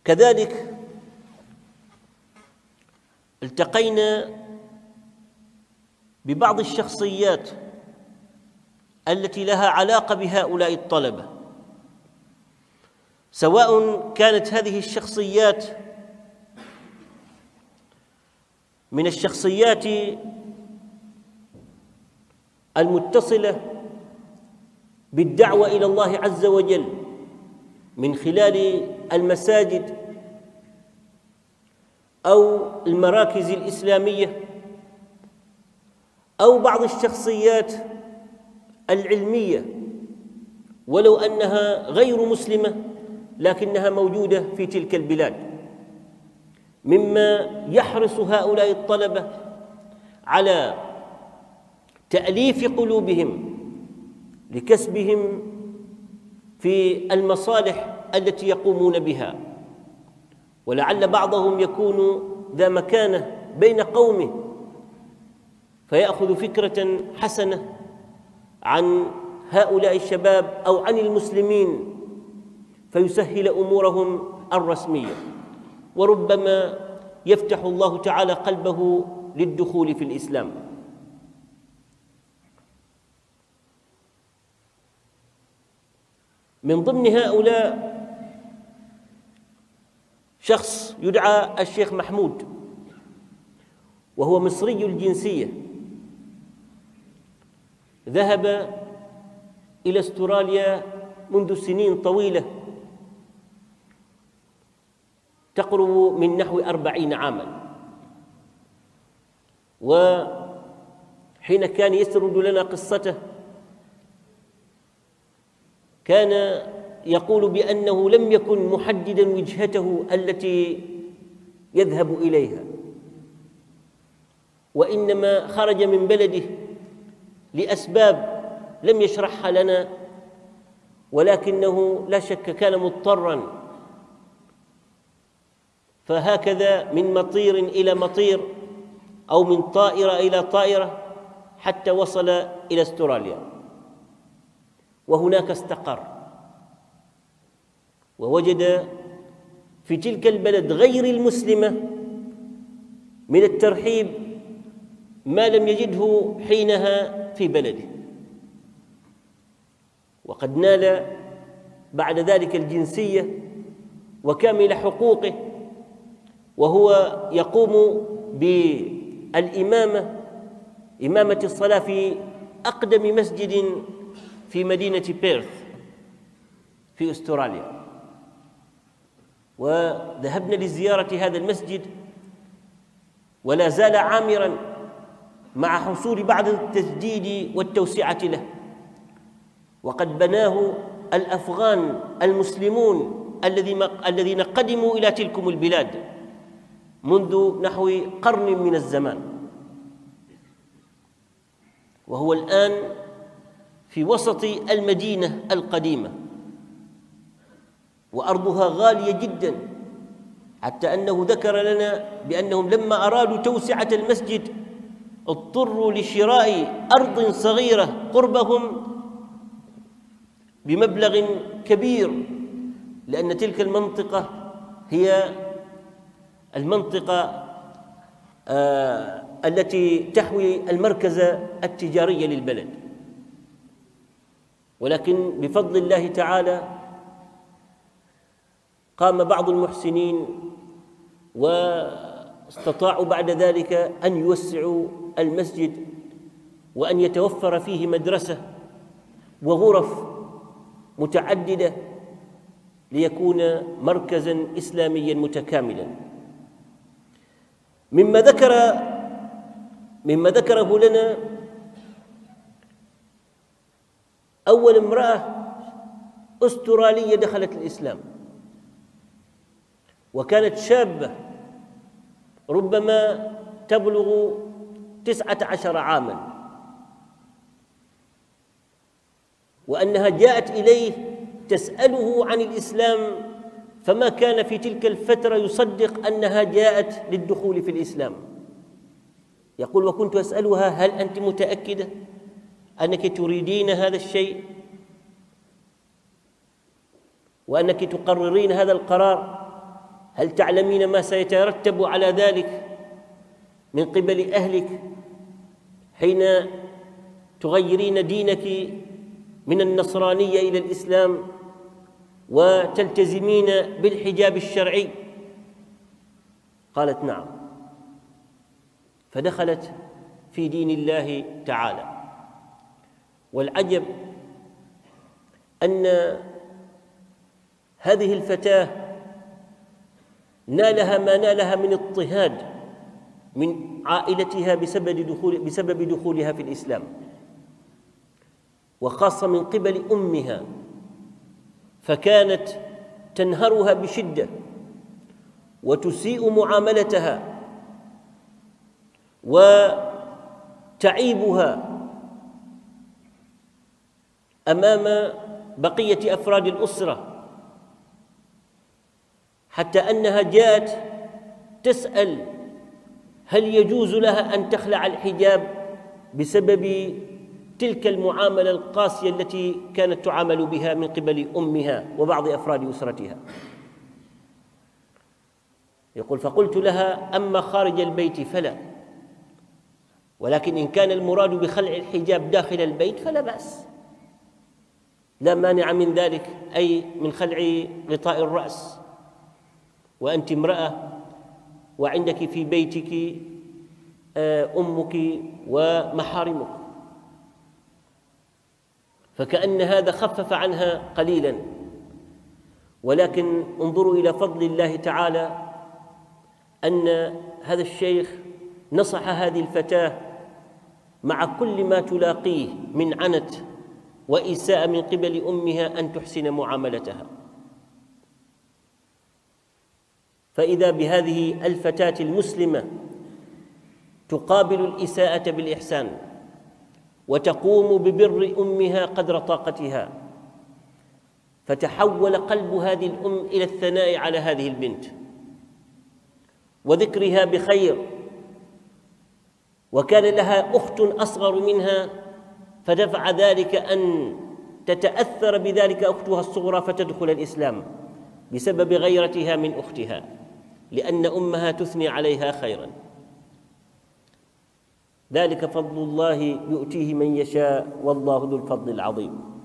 كذلك التقينا ببعض الشخصيات التي لها علاقة بهؤلاء الطلبة، سواء كانت هذه الشخصيات من الشخصيات المتصلة بالدعوة إلى الله عز وجل من خلال المساجد أو المراكز الإسلامية، أو بعض الشخصيات العلمية ولو أنها غير مسلمة لكنها موجودة في تلك البلاد، مما يحرص هؤلاء الطلبة على تأليف قلوبهم لكسبهم في المصالح التي يقومون بها. ولعل بعضهم يكون ذا مكانة بين قومه فيأخذ فكرة حسنة عن هؤلاء الشباب أو عن المسلمين فيسهل أمورهم الرسمية، وربما يفتح الله تعالى قلبه للدخول في الإسلام. من ضمن هؤلاء شخص يدعى الشيخ محمود، وهو مصري الجنسية، ذهب إلى أستراليا منذ سنين طويلة تقرب من نحو 40 عاما، وحين كان يسرد لنا قصته كان يقول بأنه لم يكن محددا وجهته التي يذهب إليها، وإنما خرج من بلده لأسباب لم يشرحها لنا، ولكنه لا شك كان مضطرا، فهكذا من مطير إلى مطير أو من طائرة إلى طائرة حتى وصل إلى أستراليا، وهناك استقر ووجد في تلك البلد غير المسلمة من الترحيب ما لم يجده حينها في بلده، وقد نال بعد ذلك الجنسية وكامل حقوقه، وهو يقوم بالإمامة، إمامة الصلاة في أقدم مسجد في مدينة بيرث في أستراليا. وذهبنا لزيارة هذا المسجد ولا زال عامراً مع حصول بعض التجديد والتوسعة له، وقد بناه الأفغان المسلمون الذين قدموا إلى تلكم البلاد منذ نحو قرن من الزمان، وهو الآن في وسط المدينة القديمة، وأرضها غالية جدا، حتى أنه ذكر لنا بأنهم لما أرادوا توسعة المسجد اضطروا لشراء أرض صغيرة قربهم بمبلغ كبير، لأن تلك المنطقة هي المنطقة التي تحوي المركز التجاري للبلد. ولكن بفضل الله تعالى قام بعض المحسنين واستطاعوا بعد ذلك أن يوسعوا المسجد وأن يتوفر فيه مدرسة وغرف متعددة ليكون مركزاً إسلامياً متكاملاً. مما ذكره لنا أول امرأة أسترالية دخلت الإسلام، وكانت شابة ربما تبلغ 19 عاماً، وأنها جاءت إليه تسأله عن الإسلام، فما كان في تلك الفترة يصدق أنها جاءت للدخول في الإسلام. يقول: وكنت أسألها: هل أنت متأكدة أنك تريدين هذا الشيء وأنك تقررين هذا القرار؟ هل تعلمين ما سيترتب على ذلك من قبل أهلك حين تغيرين دينك من النصرانية إلى الإسلام وتلتزمين بالحجاب الشرعي؟ قالت نعم. فدخلت في دين الله تعالى. والعجب أن هذه الفتاة نالها ما نالها من اضطهاد من عائلتها بسبب دخولها في الإسلام، وخاصة من قبل أمها، فكانت تنهرها بشدة وتسيء معاملتها وتعيبها أمام بقية أفراد الأسرة، حتى أنها جاءت تسأل هل يجوز لها أن تخلع الحجاب بسبب تلك المعاملة القاسية التي كانت تعامل بها من قبل أمها وبعض أفراد أسرتها. يقول: فقلت لها: أما خارج البيت فلا، ولكن إن كان المراد بخلع الحجاب داخل البيت فلا بأس، لا مانع من ذلك، أي من خلع غطاء الرأس، وأنت امرأة وعندك في بيتك أمك ومحارمك. فكأن هذا خفف عنها قليلا. ولكن انظروا إلى فضل الله تعالى أن هذا الشيخ نصح هذه الفتاة مع كل ما تلاقيه من عنت وإساءة من قبل أمها أن تحسن معاملتها. فإذا بهذه الفتاة المسلمة تقابل الإساءة بالإحسان وتقوم ببر أمها قدر طاقتها، فتحول قلب هذه الأم إلى الثناء على هذه البنت وذكرها بخير، وكان لها أخت أصغر منها فدفع ذلك أن تتأثر بذلك أختها الصغرى فتدخل الإسلام بسبب غيرتها من أختها، لأن أمها تثني عليها خيرا. ذلك فضل الله يؤتيه من يشاء، والله ذو الفضل العظيم.